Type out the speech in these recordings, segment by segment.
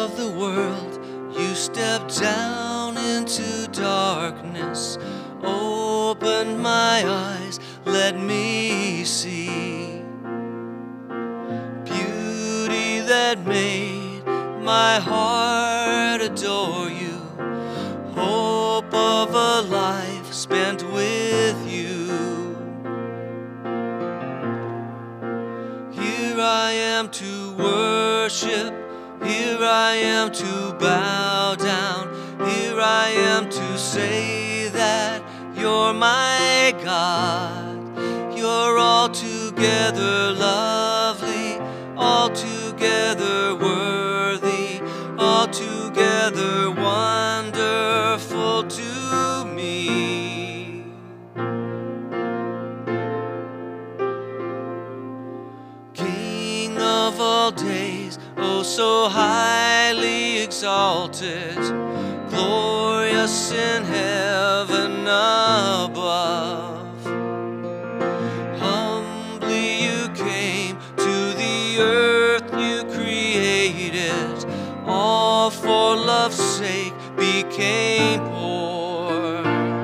of the world, you stepped down into darkness, opened my eyes, let me see beauty that made my heart adore you, hope of a life spent with you. Here I am to worship, here I am to bow down, here I am to say that you're my God. You're altogether lovely, altogether worthy, altogether wonderful to me. King of all days, oh so highly exalted, glorious in heaven above. Humbly you came to the earth you created, all for love's sake became poor.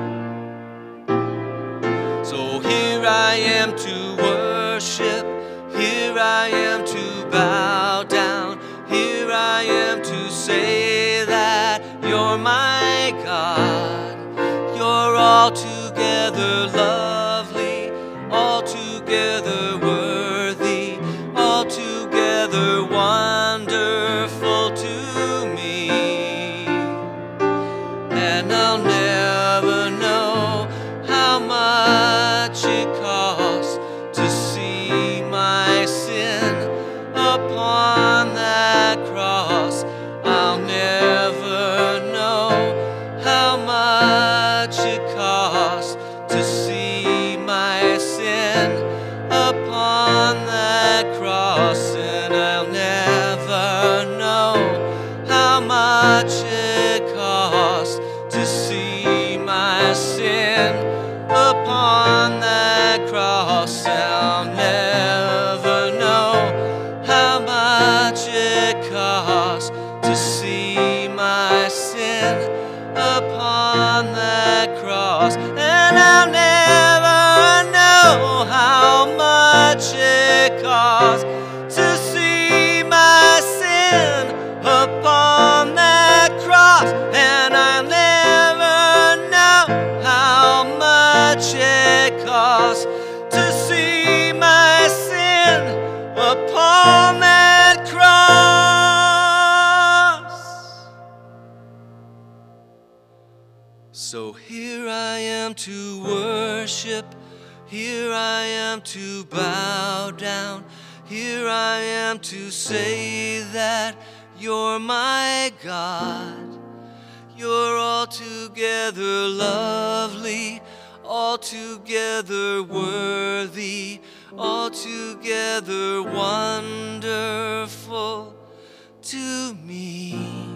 So here I am to worship, here I am to bow down, here I am to say that you're my God. You're altogether lovely, altogether worthy, altogether wonderful to me. And I'll never know how much it costs to see my sin upon that cross. I'll never know how much it costs to see my sin upon that cross. And I'll never know how much it costs to see my sin upon that cross. I'll never know how much it costs to see my sin upon that cross. And I'll never know how much it costs to see my sin upon that cross. And I'll never know how much it costs to see my sin upon that cross. So here I am to worship, here I am to bow down, here I am to say that you're my God. You're altogether lovely, altogether worthy, altogether wonderful to me.